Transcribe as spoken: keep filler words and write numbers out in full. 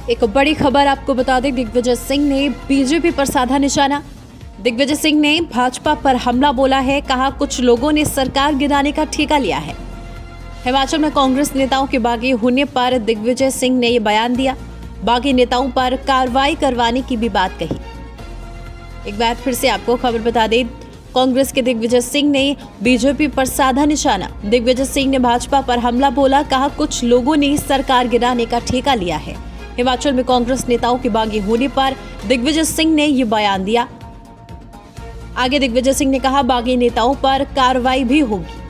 एक बड़ी खबर आपको बता दें, दिग्विजय सिंह ने बीजेपी पर साधा निशाना। दिग्विजय सिंह ने भाजपा पर हमला बोला है, कहा कुछ लोगों ने सरकार गिराने का ठेका लिया है। हिमाचल में कांग्रेस नेताओं के बागी होने पर दिग्विजय सिंह ने ये बयान दिया। बागी नेताओं पर कार्रवाई करवाने की भी बात कही। एक बार फिर से आपको खबर बता दें, कांग्रेस के दिग्विजय सिंह ने बीजेपी पर साधा निशाना। दिग्विजय सिंह ने भाजपा पर हमला बोला, कहा कुछ लोगों ने सरकार गिराने का ठेका लिया है। हिमाचल में कांग्रेस नेताओं के बागी होने पर दिग्विजय सिंह ने ये बयान दिया। आगे दिग्विजय सिंह ने कहा, बागी नेताओं पर कार्रवाई भी होगी।